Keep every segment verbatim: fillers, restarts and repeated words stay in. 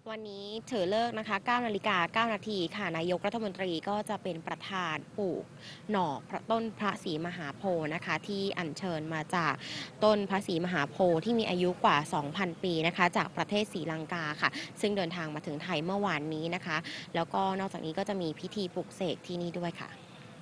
วันนี้ถือเลิกษ์นะคะเก้านาฬิกาเก้านาทีค่ะนายกรัฐมนตรีก็จะเป็นประธานปลูกหน่อพระต้นพระศรีมหาโพธิ์นะคะที่อัญเชิญมาจากต้นพระศรีมหาโพธิ์ที่มีอายุกว่า สองพัน ปีนะคะจากประเทศศรีลังกาค่ะซึ่งเดินทางมาถึงไทยเมื่อวานนี้นะคะแล้วก็นอกจากนี้ก็จะมีพิธีปลุกเสกที่นี่ด้วยค่ะ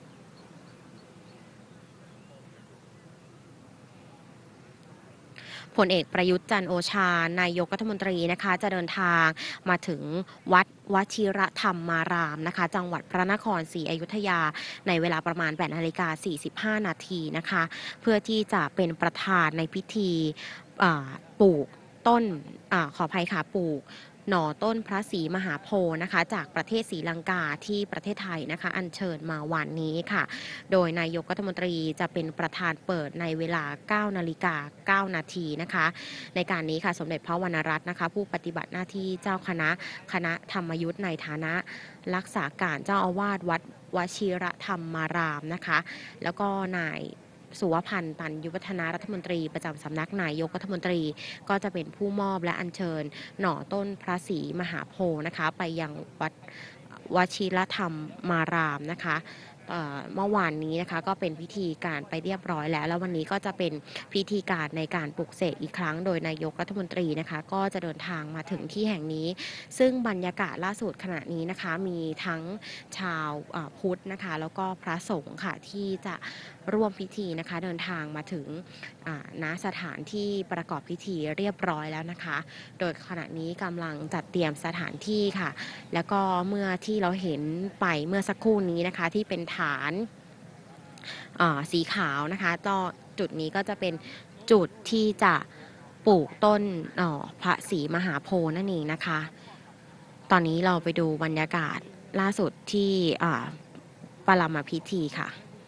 พลเอกประยุทธ์จันทร์โอชานายกรัฐมนตรีนะคะจะเดินทางมาถึงวัดวชิรธรรมารามนะคะจังหวัดพระนครศรีอยุธยาในเวลาประมาณแปดนาฬิกาสี่สิบห้านาทีนะคะเพื่อที่จะเป็นประธานในพิธีปลูกต้นอขออภัยค่ะปลูกหน่อต้นพระศรีมหาโพธิ์นะคะจากประเทศศรีลังกาที่ประเทศไทยนะคะอัญเชิญมาวันนี้ค่ะ โดยนายกรัฐมนตรีจะเป็นประธานเปิดในเวลาเก้านาฬิกาเก้านาทีนะคะในการนี้ค่ะสมเด็จพระวรรณรัตน์นะคะผู้ปฏิบัติหน้าที่เจ้าคณะคณะธรรมยุทธ์ในฐานะรักษาการเจ้าอาวาสวัดวชิรธรรมารามนะคะแล้วก็นายสุวพันธ์ตันยุวัฒนารัฐมนตรีประจำสำนักนายกรัฐมนตรีก็จะเป็นผู้มอบและอัญเชิญหน่อต้นพระศรีมหาโพธิ์นะคะไปยังวัดวชิรธรรมมารามนะคะเมื่อวานนี้นะคะก็เป็นพิธีการไปเรียบร้อยแล้วแล้ววันนี้ก็จะเป็นพิธีการในการปลุกเสกอีกครั้งโดยนายกรัฐมนตรีนะคะก็จะเดินทางมาถึงที่แห่งนี้ซึ่งบรรยากาศล่าสุดขณะนี้นะคะมีทั้งชาวพุทธนะคะแล้วก็พระสงฆ์ค่ะที่จะร่วมพิธีนะคะเดินทางมาถึงณสถานที่ประกอบพิธีเรียบร้อยแล้วนะคะโดยขณะนี้กำลังจัดเตรียมสถานที่ค่ะแล้วก็เมื่อที่เราเห็นไปเมื่อสักครู่นี้นะคะที่เป็นฐานสีขาวนะคะก็จุดนี้ก็จะเป็นจุดที่จะปลูกต้นพระศรีมหาโพธิ์นั่นเองนะคะตอนนี้เราไปดูบรรยากาศล่าสุดที่ปรมาพิธีค่ะ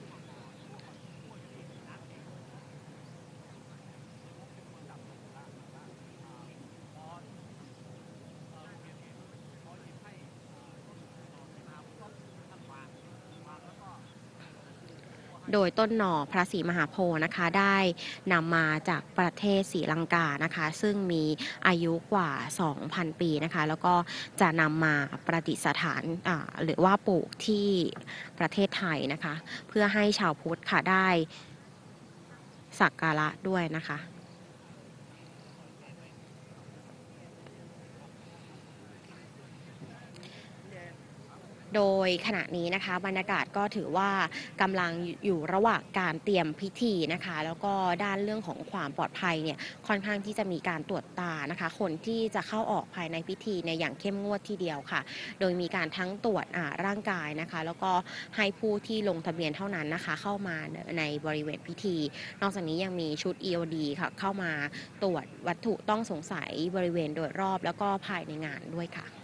โดยต้นหน่อพระศรีมหาโพธิ์นะคะได้นำมาจากประเทศศรีลังกานะคะซึ่งมีอายุกว่า สองพัน ปีนะคะแล้วก็จะนำมาประดิษฐานหรือว่าปลูกที่ประเทศไทยนะคะเพื่อให้ชาวพุทธค่ะได้สักการะด้วยนะคะโดยขณะนี้นะคะบรรยากาศก็ถือว่ากำลังอยู่ระหว่างการเตรียมพิธีนะคะแล้วก็ด้านเรื่องของความปลอดภัยเนี่ยค่อนข้างที่จะมีการตรวจตานะคะคนที่จะเข้าออกภายในพิธีเนี่ยอย่างเข้มงวดทีเดียวค่ะโดยมีการทั้งตรวจร่างกายนะคะแล้วก็ให้ผู้ที่ลงทะเบียนเท่านั้นนะคะเข้ามาในบริเวณพิธี นอกจากนี้ยังมีชุด อี โอ ดี ค่ะเข้ามาตรวจวัตถุต้องสงสัยบริเวณโดยรอบแล้วก็ภายในงานด้วยค่ะ